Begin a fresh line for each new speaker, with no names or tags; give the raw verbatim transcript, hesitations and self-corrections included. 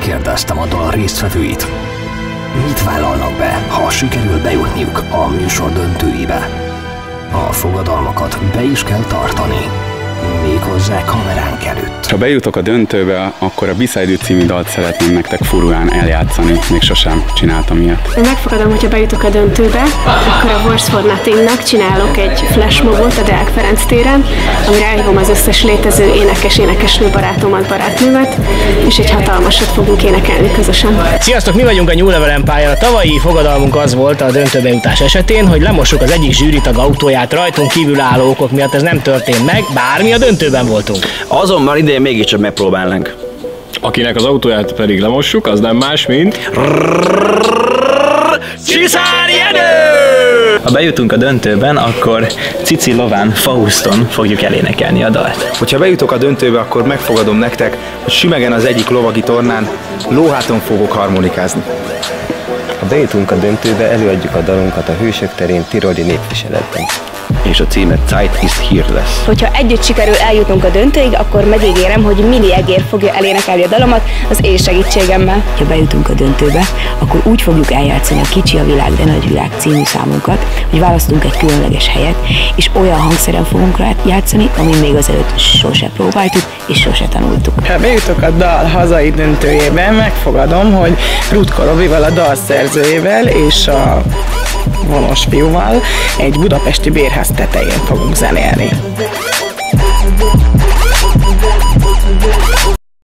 megkérdeztem a dal résztvevőit. Mit vállalnak be, ha sikerül bejutniuk a műsor döntőibe? A fogadalmakat be is kell tartani, méghozzá kameránk előtt.
Ha bejutok a döntőbe, akkor a Beside You című dalt szeretném nektek furulán eljátszani, még sosem csináltam ilyet.
Én megfogadom, hogyha bejutok a döntőbe, akkor a Wars for Nothingnak csinálok egy flashmobot a Deák Ferenc téren, amire elhívom az összes létező énekes, énekesnő barátomat, barátnőmet, és egy hatalmasat fogunk énekelni közösen.
Sziasztok, mi vagyunk a New Level Empire. A tavalyi fogadalmunk az volt a döntőbe jutás esetén, hogy lemossuk az egyik zsűritag autóját, rajtunk kívülálló okok miatt ez nem történt meg, bár mi a döntőben voltunk.
Azonban idén mégiscsak megpróbálnánk.
Akinek az autóját pedig lemossuk, az nem más, mint...
Csiszár Jenő!
Ha bejutunk a döntőben, akkor Cici lován Fauston fogjuk elénekelni a dalt.
Hogyha bejutok a döntőbe, akkor megfogadom nektek, hogy Sümegen az egyik lovagi tornán lóháton fogok harmonikázni.
Ha bejutunk a döntőbe, előadjuk a dalunkat a Hősök terén tiroli népviseletben.
És a címe Zeit ist hier lesz.
Hogyha együtt sikerül eljutnunk a döntőig, akkor megígérem, hogy Mini Egér fogja elénekelni a dalomat az én segítségemmel.
Ha bejutunk a döntőbe, akkor úgy fogjuk eljátszani a Kicsi a világ, de nagy világ című számunkat, hogy választunk egy különleges helyet, és olyan hangszeren fogunk rá játszani, ami még azelőtt sose próbáltuk, és sose tanultuk.
Ha bejutok a dal hazai döntőjébe, megfogadom, hogy Rutka Robival, a dalszerzőjével és a vonos fiúval egy budapesti bérház tetején fogunk zenélni.